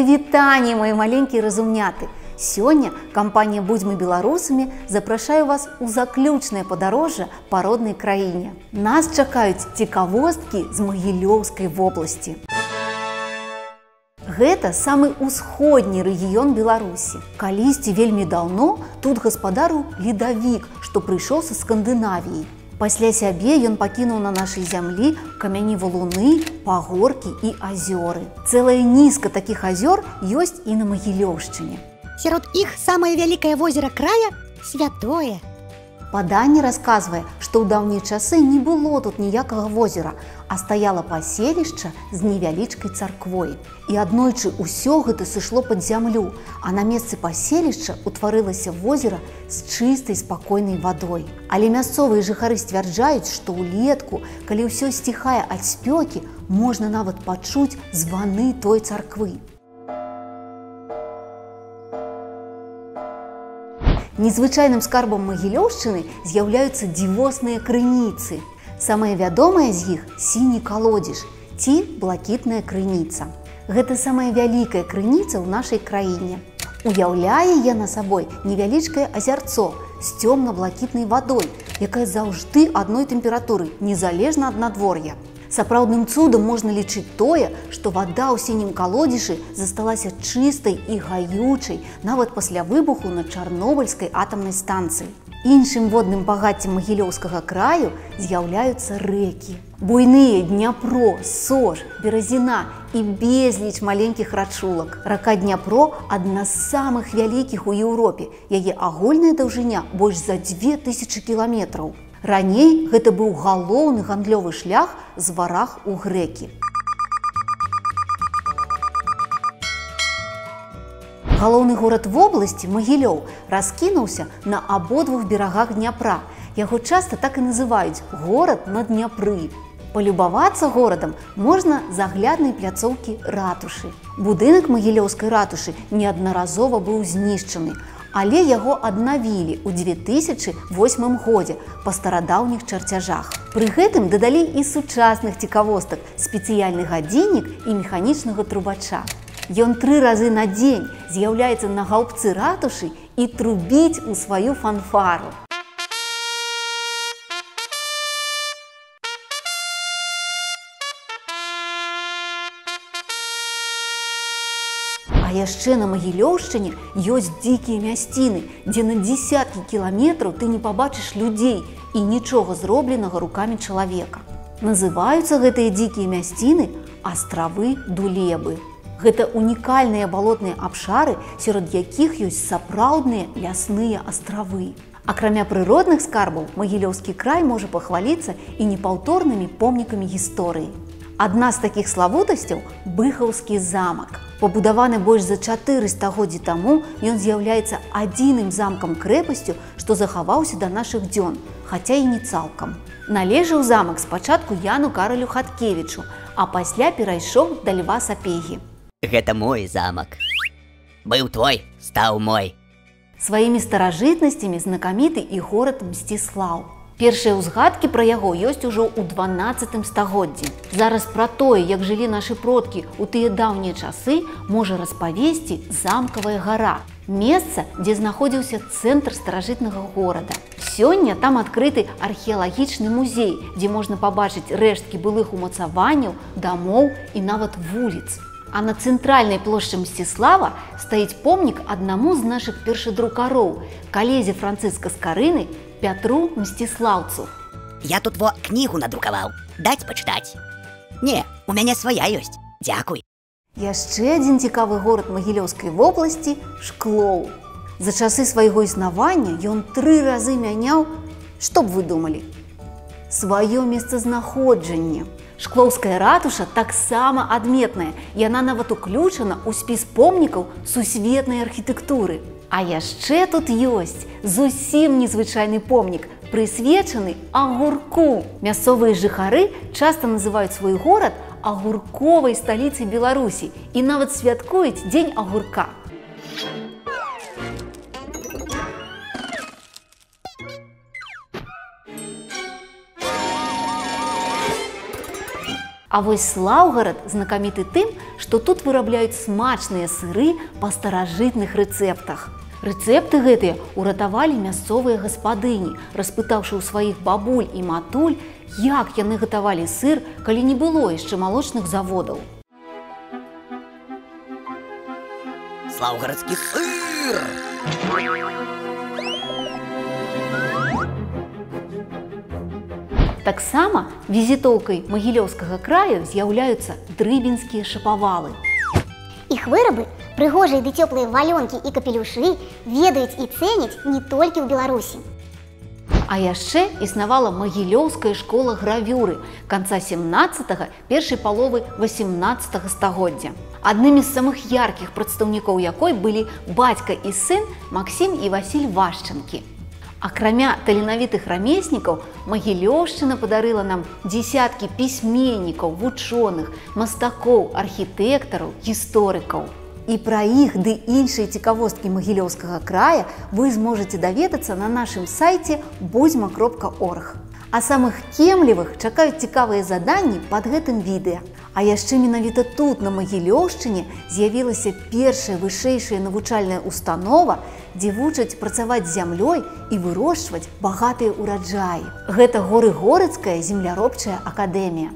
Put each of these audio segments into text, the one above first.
Прывітанне, мои маленькие разумняты! Сегодня компания «Будьмы белорусами» запрашаю вас у заключное подорожжа по родной краине. Нас чакают цікавосткі з Магілёўскай вобласці. Гэта самы ўсходні рэгіён Беларусі. Калісьці вельмі даўно тут гаспадарыў ледавік, што прыйшоў са Скандынавіі. Пасля сябе ён пакінуў на нашай зямлі камяні валуны, пагоркі і азёры. Цэлая нізка такіх азёр ёсць і на Магілёўшчыне. Сярод іх самае вялікае возера края святое. Паданне расказвае, што ў даўнія часы не было тут ніякага возера, а стаяла паселішча з невялічкай царквой. І аднойчы ўсё гэта сышло пад зямлю, а на месцы паселішча ўтварылася возера з чыстай спакойнай вадой. Але мясцовыя жыхары сцвярджаюць, што ўлетку, калі ўсё сціхае ад спёкі, можна нават пачуць званы той царквы. Незвычайным скарбам Магілёўшчыны з'яўляюцца дзівосныя крыніцы. Самая вядомая з іх сіні калодзеж ці блакітная крыніца. Гэта самая вялікая крыніца ў нашай краіне. Уяўляе яна сабой невялічкае азярцо з цёмна-блакітнай вадой, якая заўжды адной тэмпературы, незалежна ад надвор'я. Сапраўдным цудам можна лічыць тое, што вада ў сінім калодзежы засталася чыстай і гаючай нават пасля выбуху на Чарнобыльскай атамнай станцыі. Іншым водным багаццем Магілёўскага краю з'яўляюцца рэкі. Буйныя Дняпро, Сож, Беразіна і безліч маленькіх рачулак. Рака Дняпро – адна з самых вялікіх у Еўропе. Яе агульная даўжыня больш за 2000 кіламетраў. Раней гэта быў галоўны гандлёвы шлях з вараг у грэкі. Галоўны горад вобласці, Магілёў, раскінуўся на абодвух берагах Дняпра. Яго часта так і называюць горад на Дняпры. Палюбавацца горадам можна з агляднай пляцоўкі ратушы. Будынак Магілёўскай ратушы неаднаразова быў знішчаны, але яго аднавілі ў 2008 годзе па старадаўніх чарцяжах. Пры гэтым дадалі і сучасных цікавостак, спецыяльны гадзіннік і механічнага трубача. Ён 3 разы на дзень з'яўляецца на гаўбцы ратушы і трубіць у сваю фанфару. А яшчэ на Магілёўшчыне ёсць дзікія мясціны, дзе на дзесяткі кіламетраў ты не пабачыш людзей і нічога зробленага рукамі чалавека. Называюцца гэтыя дзікія мясціны астравы Дулебы. Гэта унікальныя балотныя абшары, сярод якіх ёсць сапраўдныя лясныя астравы. Акрамя прыродных скарбаў, Магілёўскі край можа пахваліцца і непаўторнымі помнікамі гісторыі. Адна з такіх славутасцяў – Быхаўскі замак. Пабудаваны больш за 400 годдзі таму, ён з'яўляецца адзіным замкам-крэпасцю, што захаваўся да нашых дзён, хаця і не цалкам. Належаў замак спачатку Яну Каралю Хаткевічу, а пасля перайшоў да Льва Сапегі. Гэта мой замак. Быў твой, стаў мой. Сваімі старажытнасцямі знакаміты і горад Мсціслаў. Першыя ўзгадкі пра яго ёсць ужо ў 12 стагоддзі. Зараз пра тое, як жылі нашы продкі ў тыя даўнія часы, можа распавесці замкавая гара. Месца, дзе знаходзіўся цэнтр старажытнага горада. Сёння там адкрыты археалагічны музей, дзе можна пабачыць рэшткі былых умацаванняў, дамоў і нават вуліц. А на цэнтральнай плошчы Мсціслава стаіць помнік аднаму з нашых першадрукароў, калезе Францыска Скарыны, Пятру Мсціслаўцу. Я тут кнігу надрукаваў. Даць пачытаць? Не, у мяне свая ёсць. Дзякуй. Яшчэ адзін цікавы горад Магілёўскай вобласці – Шклоў. За часы свайго існавання ён 3 разы мяняў, што б вы думалі? Сваё месцазнаходжанне. Шклоўская ратуша таксама адметная, яна нават уключана ў спіс помнікаў сусветнай архітэктуры. А яшчэ тут ёсць зусім незвычайны помнік, прысвечаны агурку. Мясцовыя жыхары часта называюць свой горад агурковай сталіцай Беларусі і нават святкуюць дзень агурка. А вось Слаўгарад знакаміты тым, што тут вырабляюць смачныя сыры па старажытных рэцэптах. Рэцэпты гэтыя ўратавалі мясцовыя гаспадыні, распытаўшы ў сваіх бабуль і матуль, як яны гатавалі сыр, калі не было яшчэ малочных заводаў. Слаўгарадскі сыр! Таксама візітоўкай Магілёўскага краю з'яўляюцца дрыбінскія шапавалы. Іх вырабы, прыгожыя ды цёплыя валёнкі і капелюшы ведаюць і цэняць не толькі ў Беларусі. А яшчэ існавала Магілёўская школа гравюры канца 17-га, першай паловы 18-га стагоддзя. Аднымі з самых яркіх прадстаўнікоў якой былі бацька і сын Максім і Васіль Вашчанкі. Акрамя таленавітых рамеснікаў, Магілёўшчына падарыла нам дзесяткі пісьменнікаў, вучоных, мастакоў, архітэктараў, гісторыкаў. І пра іх ды іншыя цікавосткі Магілёўскага края вы зможаце даведацца на нашым сайце budьma.org. А самых кемлівых чакаюць цікавыя заданні пад гэтым відэа. А яшчэ менавіта тут, на Магілёўшчыне, з'явілася першая вышэйшая навучальная установа, дзе вучаць працаваць з зямлёй і вырошчваць багатыя ўраджаі. Гэта Горыгорыцкая земляробчая акадэмія.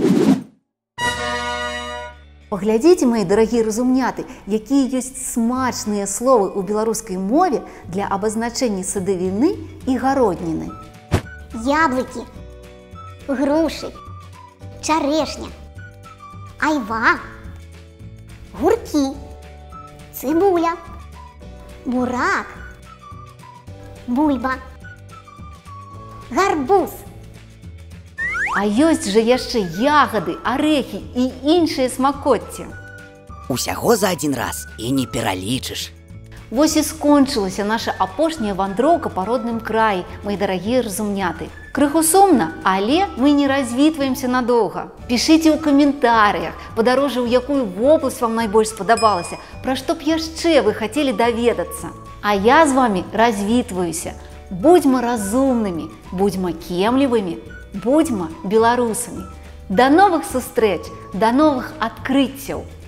Паглядзіце, мои дарагія разумняты, якія ёсць смачныя словы ў беларускай мове для абазначэння садавіны і гародніны. Яблыкі, грушы, чарэшня, айва, гуркі, цыбуля, бурак, бульба, гарбуз. А ёсць жа яшчэ ягады, арэхі і іншыя смакоцці. Усяго за адзін раз і не пералічыш. Вось і скончылася наша апошняя вандроўка па родным краі, мои дарагія разумняты. Крыху сумна, але мы не развітваемся надоўга. Пішыце ў каментарыях, падарожжа, ў якую вобласць вам найбольш спадабалася, пра што б яшчэ вы хацелі даведацца. А я з вамі развітваюся. Будьма разумнымі, будьма кемлівымі, будьма беларусамі. Да новых сустрэч, да новых адкрыццяў!